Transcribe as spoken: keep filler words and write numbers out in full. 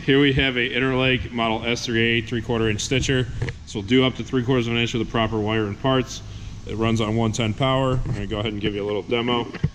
Here we have a Interlake model S three A three quarter inch stitcher. This will do up to three quarters of an inch with the proper wire and parts. It runs on one ten power. I'm going to go ahead and give you a little demo.